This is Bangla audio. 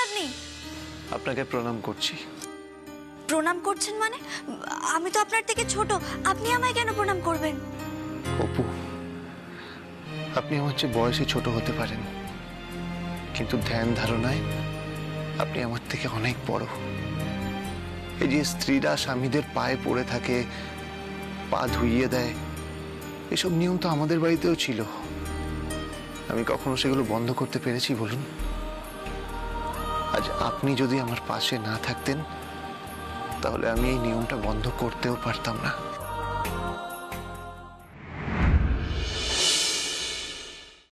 আপনি? আপনাকে প্রণাম করছি। প্রণাম করছেন মানে? আমি তো আপনার থেকে ছোট, আপনি আমায় কেন প্রণাম করবেন? অপু, আপনি আমার চেয়ে বয়সে ছোট হতে পারেন, কিন্তু ধ্যান ধারণায় আপনি আমার থেকে অনেক বড়। এই যে স্ত্রীরা স্বামীদের পায়ে পড়ে থাকে, পা ধুইয়ে দেয়, এসব নিয়ম তো আমাদের বাড়িতেও ছিল। আমি কখনো সেগুলো বন্ধ করতে পেরেছি বলুন? আজ আপনি যদি আমার পাশে না থাকতেন, তাহলে আমি এই নিয়মটা বন্ধ করতেও পারতাম না।